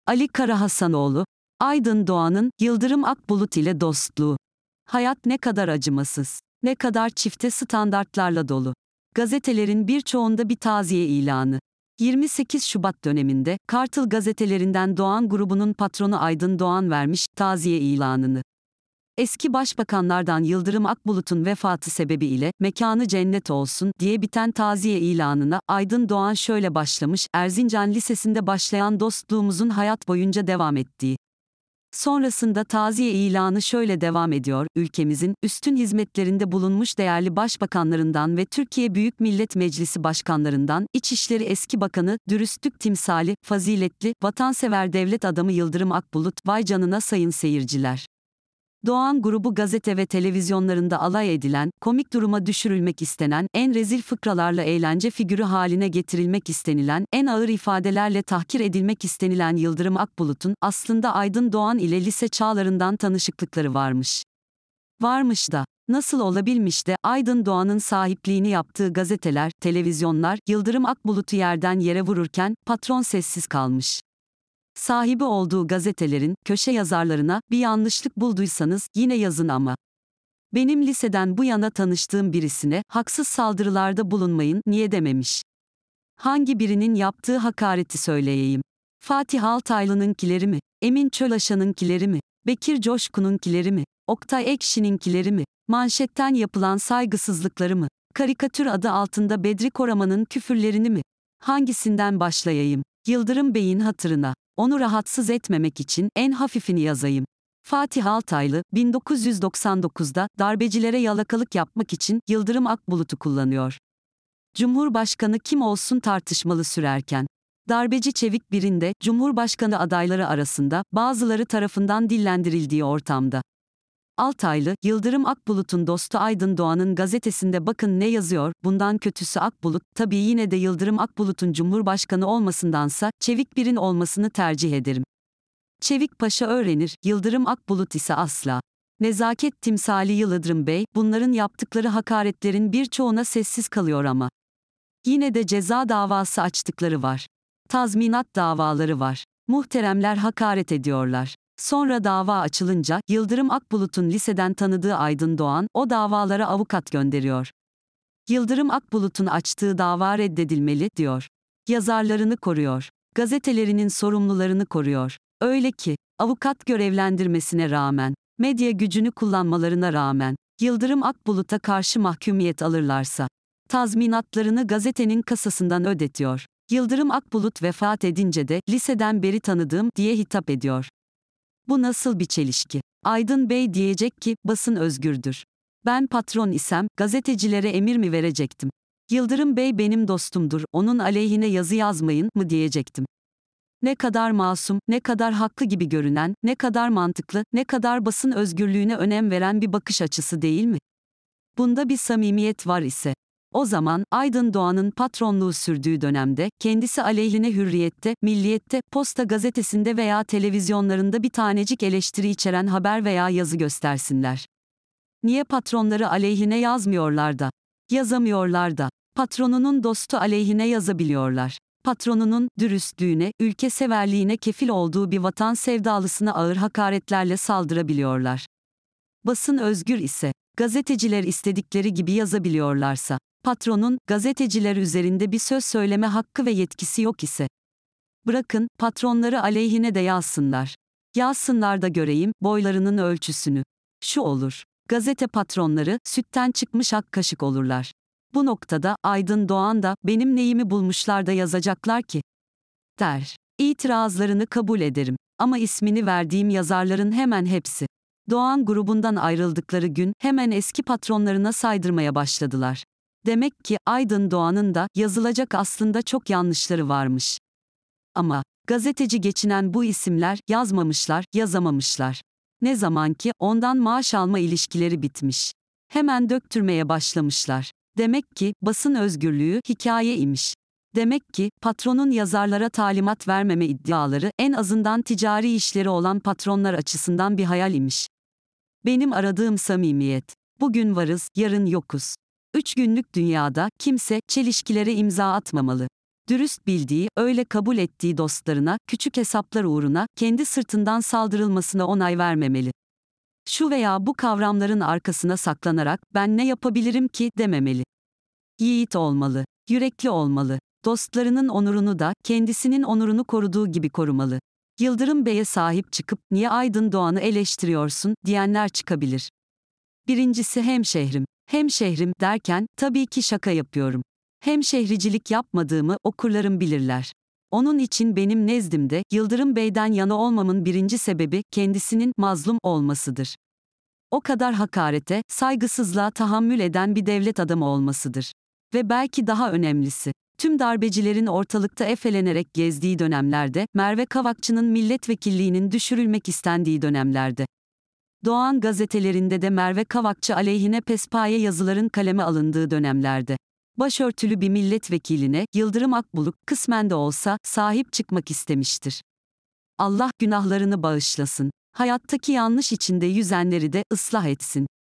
Ali Karahasanoğlu, Aydın Doğan'ın Yıldırım Akbulut ile dostluğu. Hayat ne kadar acımasız, ne kadar çifte standartlarla dolu. Gazetelerin birçoğunda bir taziye ilanı. 28 Şubat döneminde Kartal gazetelerinden Doğan grubunun patronu Aydın Doğan vermiş taziye ilanını. Eski başbakanlardan Yıldırım Akbulut'un vefatı sebebiyle mekanı cennet olsun diye biten taziye ilanına Aydın Doğan şöyle başlamış: Erzincan Lisesi'nde başlayan dostluğumuzun hayat boyunca devam ettiği. Sonrasında taziye ilanı şöyle devam ediyor: ülkemizin üstün hizmetlerinde bulunmuş değerli başbakanlarından ve Türkiye Büyük Millet Meclisi başkanlarından İçişleri Eski Bakanı, dürüstlük timsali, faziletli, vatansever devlet adamı Yıldırım Akbulut, vay canına sayın seyirciler. Doğan grubu gazete ve televizyonlarında alay edilen, komik duruma düşürülmek istenen, en rezil fıkralarla eğlence figürü haline getirilmek istenilen, en ağır ifadelerle tahkir edilmek istenilen Yıldırım Akbulut'un aslında Aydın Doğan ile lise çağlarından tanışıklıkları varmış. Varmış da, nasıl olabilmiş de Aydın Doğan'ın sahipliğini yaptığı gazeteler, televizyonlar, Yıldırım Akbulut'u yerden yere vururken, patron sessiz kalmış. Sahibi olduğu gazetelerin, köşe yazarlarına, bir yanlışlık bulduysanız, yine yazın ama. Benim liseden bu yana tanıştığım birisine, haksız saldırılarda bulunmayın, niye dememiş. Hangi birinin yaptığı hakareti söyleyeyim? Fatih Altaylı'nınkileri mi? Emin Çölaşan'ınkileri mi? Bekir Coşkun'unkileri mi? Oktay Ekşi'ninkileri mi? Manşetten yapılan saygısızlıkları mı? Karikatür adı altında Bedri Koraman'ın küfürlerini mi? Hangisinden başlayayım? Yıldırım Bey'in hatırına. Onu rahatsız etmemek için en hafifini yazayım. Fatih Altaylı, 1999'da darbecilere yalakalık yapmak için Yıldırım Akbulut'u kullanıyor. Cumhurbaşkanı kim olsun tartışmalı sürerken. Darbeci Çevik birinde, Cumhurbaşkanı adayları arasında, bazıları tarafından dillendirildiği ortamda. Altaylı, Yıldırım Akbulut'un dostu Aydın Doğan'ın gazetesinde bakın ne yazıyor, bundan kötüsü Akbulut, tabii yine de Yıldırım Akbulut'un Cumhurbaşkanı olmasındansa, Çevik birin olmasını tercih ederim. Çevik Paşa öğrenir, Yıldırım Akbulut ise asla. Nezaket timsali Yıldırım Bey, bunların yaptıkları hakaretlerin birçoğuna sessiz kalıyor ama. Yine de ceza davası açtıkları var. Tazminat davaları var. Muhteremler hakaret ediyorlar. Sonra dava açılınca, Yıldırım Akbulut'un liseden tanıdığı Aydın Doğan, o davalara avukat gönderiyor. Yıldırım Akbulut'un açtığı dava reddedilmeli, diyor. Yazarlarını koruyor. Gazetelerinin sorumlularını koruyor. Öyle ki, avukat görevlendirmesine rağmen, medya gücünü kullanmalarına rağmen, Yıldırım Akbulut'a karşı mahkumiyet alırlarsa, tazminatlarını gazetenin kasasından ödetiyor. Yıldırım Akbulut vefat edince de, liseden beri tanıdığım, diye hitap ediyor. Bu nasıl bir çelişki? Aydın Bey diyecek ki, basın özgürdür. Ben patron isem, gazetecilere emir mi verecektim? Yıldırım Bey benim dostumdur, onun aleyhine yazı yazmayın mı diyecektim? Ne kadar masum, ne kadar haklı gibi görünen, ne kadar mantıklı, ne kadar basın özgürlüğüne önem veren bir bakış açısı değil mi? Bunda bir samimiyet var ise. O zaman, Aydın Doğan'ın patronluğu sürdüğü dönemde, kendisi aleyhine Hürriyet'te, Milliyet'te, Posta gazetesinde veya televizyonlarında bir tanecik eleştiri içeren haber veya yazı göstersinler. Niye patronları aleyhine yazmıyorlar da? Yazamıyorlar da. Patronunun dostu aleyhine yazabiliyorlar. Patronunun, dürüstlüğüne, ülkeseverliğine kefil olduğu bir vatan sevdalısına ağır hakaretlerle saldırabiliyorlar. Basın özgür ise, gazeteciler istedikleri gibi yazabiliyorlarsa, patronun, gazeteciler üzerinde bir söz söyleme hakkı ve yetkisi yok ise, bırakın, patronları aleyhine de yazsınlar. Yazsınlar da göreyim, boylarının ölçüsünü. Şu olur. Gazete patronları, sütten çıkmış ak kaşık olurlar. Bu noktada, Aydın Doğan da, benim neyimi bulmuşlar da yazacaklar ki? Der. İtirazlarını kabul ederim. Ama ismini verdiğim yazarların hemen hepsi. Doğan grubundan ayrıldıkları gün, hemen eski patronlarına saydırmaya başladılar. Demek ki, Aydın Doğan'ın da, yazılacak aslında çok yanlışları varmış. Ama, gazeteci geçinen bu isimler, yazmamışlar, yazamamışlar. Ne zaman ki, ondan maaş alma ilişkileri bitmiş. Hemen döktürmeye başlamışlar. Demek ki, basın özgürlüğü, hikaye imiş. Demek ki, patronun yazarlara talimat vermeme iddiaları, en azından ticari işleri olan patronlar açısından bir hayal imiş. Benim aradığım samimiyet. Bugün varız, yarın yokuz. 3 günlük dünyada, kimse, çelişkilere imza atmamalı. Dürüst bildiği, öyle kabul ettiği dostlarına, küçük hesaplar uğruna, kendi sırtından saldırılmasına onay vermemeli. Şu veya bu kavramların arkasına saklanarak, ben ne yapabilirim ki, dememeli. Yiğit olmalı, yürekli olmalı. Dostlarının onurunu da, kendisinin onurunu koruduğu gibi korumalı. Yıldırım Bey'e sahip çıkıp, niye Aydın Doğan'ı eleştiriyorsun, diyenler çıkabilir. Birincisi hemşehrim. Hemşehrim derken, tabii ki şaka yapıyorum. Hemşehricilik yapmadığımı okurlarım bilirler. Onun için benim nezdimde, Yıldırım Bey'den yana olmamın birinci sebebi, kendisinin mazlum olmasıdır. O kadar hakarete, saygısızlığa tahammül eden bir devlet adamı olmasıdır. Ve belki daha önemlisi, tüm darbecilerin ortalıkta efelenerek gezdiği dönemlerde, Merve Kavakçı'nın milletvekilliğinin düşürülmek istendiği dönemlerde. Doğan gazetelerinde de Merve Kavakçı aleyhine pespaye yazıların kaleme alındığı dönemlerde. Başörtülü bir milletvekiline, Yıldırım Akbulut, kısmen de olsa, sahip çıkmak istemiştir. Allah günahlarını bağışlasın. Hayattaki yanlış içinde yüzenleri de ıslah etsin.